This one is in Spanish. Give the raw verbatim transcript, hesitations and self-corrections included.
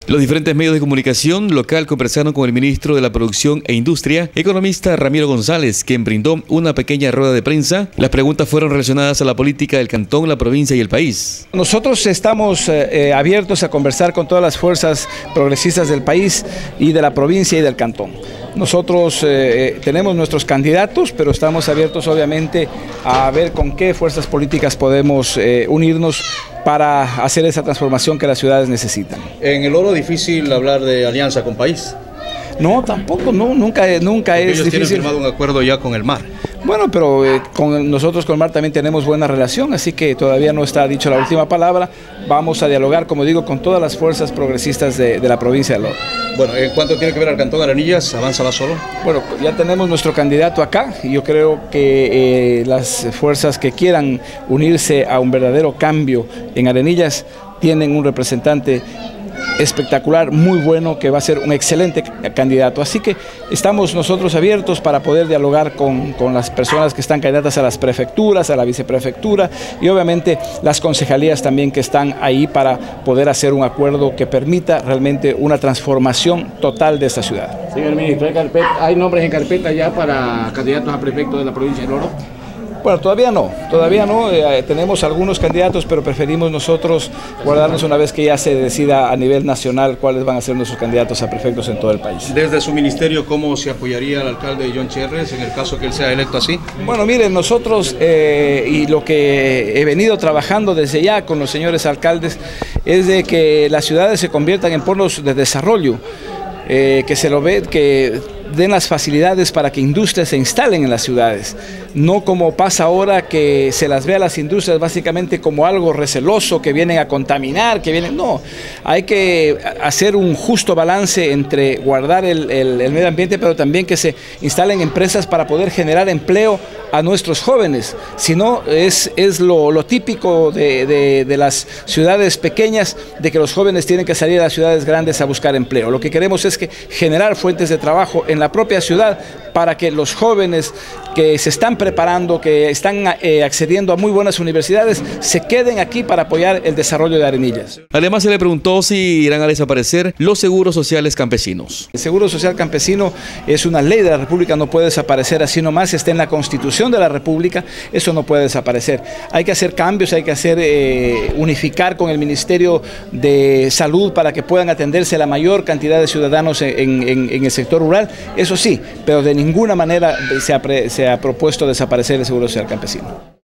Los diferentes medios de comunicación local conversaron con el ministro de la Producción e Industria, economista Ramiro González, quien brindó una pequeña rueda de prensa. Las preguntas fueron relacionadas a la política del cantón, la provincia y el país. Nosotros estamos eh, abiertos a conversar con todas las fuerzas progresistas del país y de la provincia y del cantón. Nosotros eh, tenemos nuestros candidatos, pero estamos abiertos obviamente a ver con qué fuerzas políticas podemos eh, unirnos para hacer esa transformación que las ciudades necesitan. En el oro difícil hablar de alianza con país. No, tampoco, no, nunca, nunca Porque es ellos difícil. Tienen firmado un acuerdo ya con el mar. Bueno, pero eh, con nosotros con el mar también tenemos buena relación, así que todavía no está dicho la última palabra. Vamos a dialogar, como digo, con todas las fuerzas progresistas de, de la provincia del Oro. Bueno, ¿en cuanto tiene que ver al cantón Arenillas, avanza va solo? Bueno, ya tenemos nuestro candidato acá y yo creo que eh, las fuerzas que quieran unirse a un verdadero cambio en Arenillas tienen un representante espectacular, muy bueno, que va a ser un excelente candidato. Así que estamos nosotros abiertos para poder dialogar con, con las personas que están candidatas a las prefecturas, a la viceprefectura y obviamente las concejalías también que están ahí para poder hacer un acuerdo que permita realmente una transformación total de esta ciudad. Señor ministro, ¿hay, carpeta, ¿hay nombres en carpeta ya para candidatos a prefecto de la provincia del Oro? Bueno, todavía no, todavía no, eh, tenemos algunos candidatos, pero preferimos nosotros guardarnos una vez que ya se decida a nivel nacional cuáles van a ser nuestros candidatos a prefectos en todo el país. Desde su ministerio, ¿cómo se apoyaría al alcalde John Cherres en el caso que él sea electo así? Bueno, miren, nosotros eh, y lo que he venido trabajando desde ya con los señores alcaldes es de que las ciudades se conviertan en polos de desarrollo, eh, que se lo ve, que den las facilidades para que industrias se instalen en las ciudades, no como pasa ahora que se las ve a las industrias básicamente como algo receloso, que vienen a contaminar, que vienen, no, hay que hacer un justo balance entre guardar el, el, el medio ambiente, pero también que se instalen empresas para poder generar empleo a nuestros jóvenes, si no es, es lo, lo típico de, de, de las ciudades pequeñas, de que los jóvenes tienen que salir a las ciudades grandes a buscar empleo. Lo que queremos es que generar fuentes de trabajo en la propia ciudad para que los jóvenes que se están preparando, que están eh, accediendo a muy buenas universidades, se queden aquí para apoyar el desarrollo de Arenillas. Además, se le preguntó si irán a desaparecer los seguros sociales campesinos. El Seguro Social Campesino es una ley de la República, no puede desaparecer así nomás, está en la Constitución de la República, eso no puede desaparecer. Hay que hacer cambios, hay que hacer eh, unificar con el Ministerio de Salud para que puedan atenderse la mayor cantidad de ciudadanos en, en, en el sector rural, eso sí, pero de ninguna manera se ha, se ha propuesto desaparecer el Seguro Social Campesino.